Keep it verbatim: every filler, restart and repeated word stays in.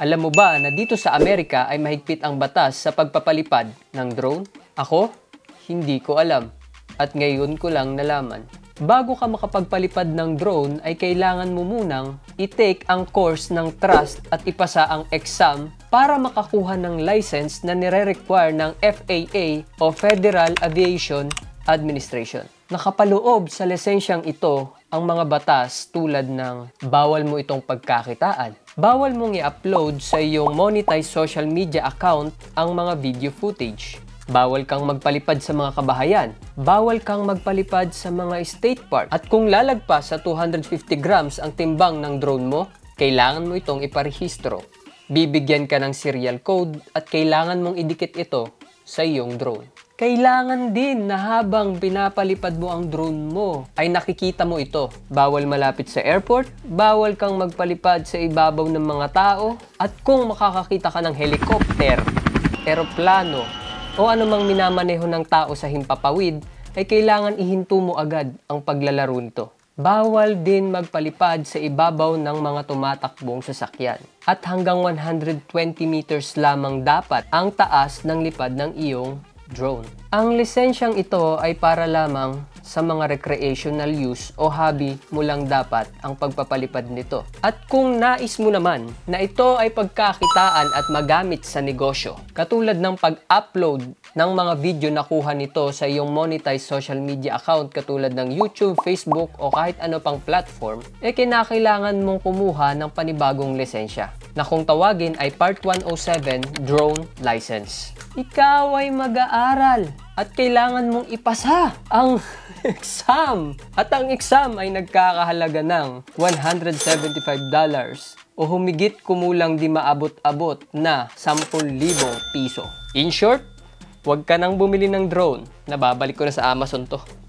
Alam mo ba na dito sa Amerika ay mahigpit ang batas sa pagpapalipad ng drone? Ako? Hindi ko alam. At ngayon ko lang nalaman. Bago ka makapagpalipad ng drone ay kailangan mo munang i-take ang course ng trust at ipasa ang exam para makakuha ng license na nire-require ng F A A o Federal Aviation Administration. Nakapaloob sa lisensyang ito ang mga batas tulad ng bawal mo itong pagkakitaan. Bawal mong i-upload sa iyong monetized social media account ang mga video footage. Bawal kang magpalipad sa mga kabahayan. Bawal kang magpalipad sa mga state park. At kung lalagpas sa two hundred fifty grams ang timbang ng drone mo, kailangan mo itong iparehistro. Bibigyan ka ng serial code at kailangan mong idikit ito sa iyong drone. Kailangan din na habang pinapalipad mo ang drone mo, ay nakikita mo ito. Bawal malapit sa airport, bawal kang magpalipad sa ibabaw ng mga tao, at kung makakakita ka ng helicopter, eroplano, o anumang minamaneho ng tao sa himpapawid, ay kailangan ihinto mo agad ang paglalaro nito. Bawal din magpalipad sa ibabaw ng mga tumatakbong sasakyan. At hanggang one hundred twenty meters lamang dapat ang taas ng lipad ng iyong drone. Ang lisensyang ito ay para lamang sa mga recreational use o hobby mo lang dapat ang pagpapalipad nito. At kung nais mo naman na ito ay pagkakitaan at magamit sa negosyo, katulad ng pag-upload ng mga video na kuha nito sa iyong monetized social media account katulad ng YouTube, Facebook o kahit ano pang platform, eh kinakailangan mong kumuha ng panibagong lisensya na kung tawagin ay Part one oh seven Drone License. Ikaw ay mag-aaral at kailangan mong ipasa ang exam. At ang exam ay nagkakahalaga ng one hundred seventy-five dollars o humigit kumulang di maabot-abot na ten thousand piso. In short, huwag ka nang bumili ng drone. Nababalik ko na sa Amazon to.